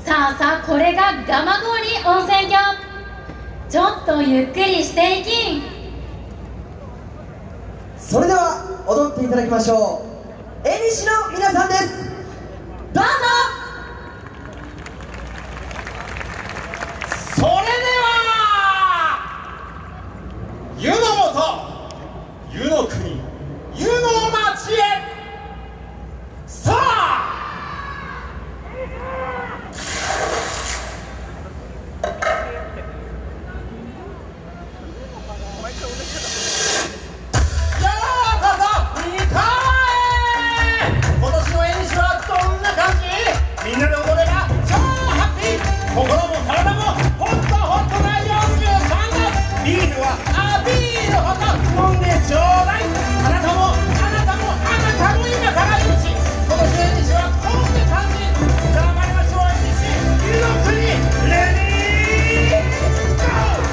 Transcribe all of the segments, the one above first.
さあさあ、これが蒲郡温泉郷。ちょっとゆっくりしていきん。 それでは踊っていただきましょう。えにしの皆さんです。どうぞ。 それでは湯の本、湯の国、湯の町へ。さあみんなで踊れば超ハッピー。心も体もホットホットな43度。ビールはビールほど飲んでちょうだい。あなたもあなたもあなたも今からいいし、今年の縁日はこんな感じ。さあ参りましょう。縁日湯の国レディーゴー。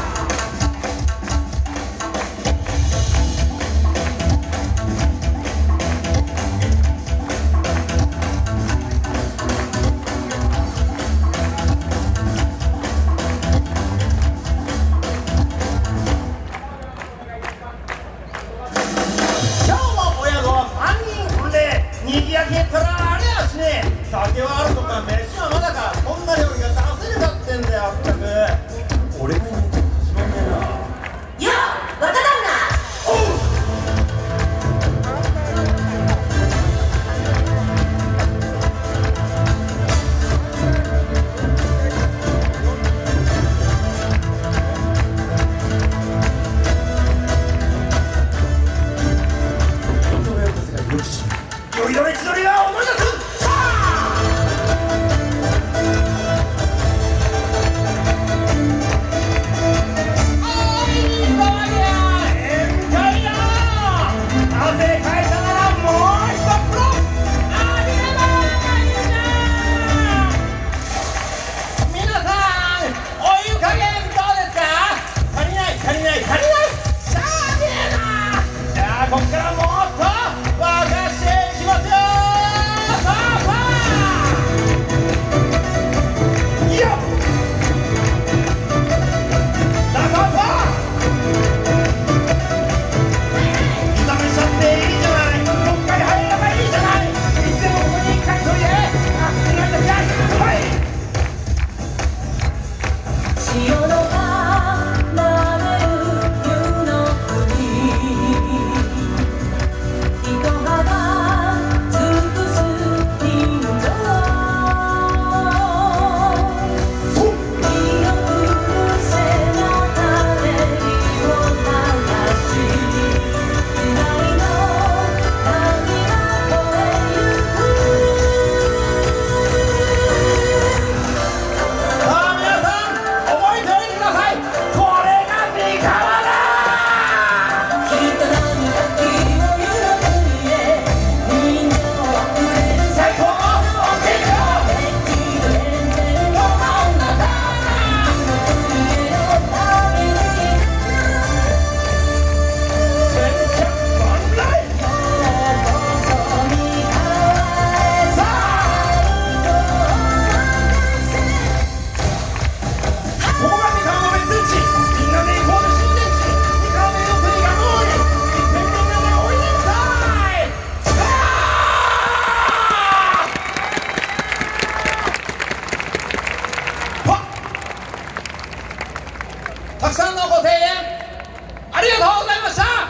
にぎやけったらあれやしね。酒はあるとか飯はまだか。こんな料理が出せるかってんだよ。ったく俺がいないと始まんねえな。 よっ若旦那。 おう。酔いどれ千鳥が思い出す。さあおい騒ぎや宴会だ。汗かいたならもう一風呂ありがとう。皆さんお湯加減どうですか。足りない足りない足りない。しゃあねえな。じゃあこっからもっと沸かしていきますよ。たくさんのご声援ありがとうございました。